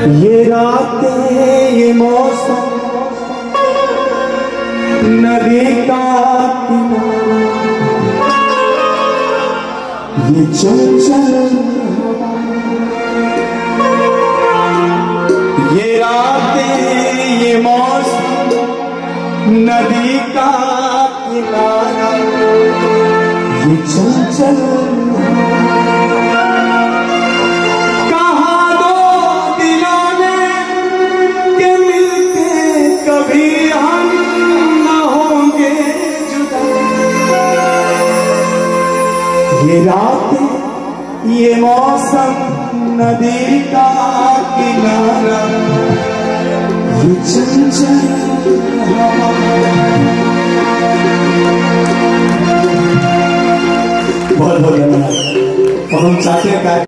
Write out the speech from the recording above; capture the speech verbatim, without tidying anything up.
ये रातें ये मौसम नदी का किनारा, ये चंचल ये रातें ये मौसम नदी का किनारा, ये चंचल ये रात ये मौसम नदी का किनारा, ये चंचल बहुत बहुत धन्यवाद। और हम चाहते हैं